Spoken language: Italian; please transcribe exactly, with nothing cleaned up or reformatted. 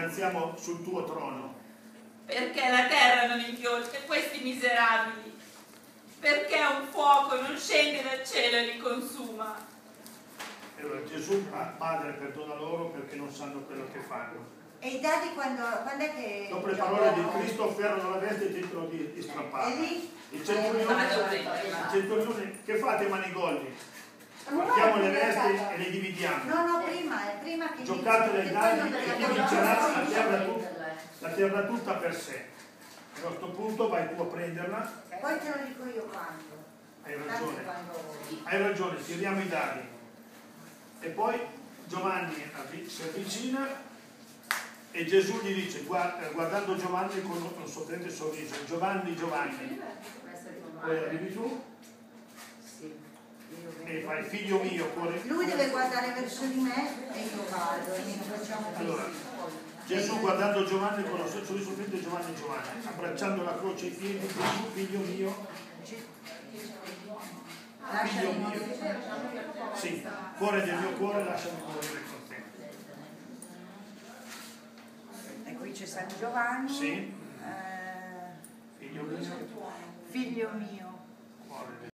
innalziamo sul tuo trono. Perché la terra non inghiotte questi miserabili? Perché un fuoco non scende dal cielo e li consuma? E allora Gesù, ah, Padre, perdona loro perché non sanno quello che fanno. E i dadi quando, quando è che... Dopo le parole di Cristo afferrano la veste e tentano di, di strapparla. E lì? Il centurione, il centurione, che fate manigoldi? Portiamo le vesti e le dividiamo. No, no, prima, è prima che... Giocate dai dadi e chi vincerà la terra, tut, la terra tutta per sé. A questo punto vai tu a prenderla. Poi te lo dico io quando. Hai ragione. Hai ragione, tiriamo i dadi. E poi Giovanni si avvicina e Gesù gli dice, guardando Giovanni con un sorprendente sorriso, Giovanni, Giovanni, poi arrivi tu e fai, figlio mio, cuore mio. Lui deve guardare verso di me e io vado e ne facciamo così. Allora, Gesù guardando Giovanni con lo stesso sorriso figlio Giovanni, Giovanni, abbracciando la croce ai piedi, Gesù, figlio mio, figlio mio, sì, cuore del mio cuore, lasciami morire con te. E qui c'è San Giovanni, sì. eh, Figlio mio, figlio mio. cuore del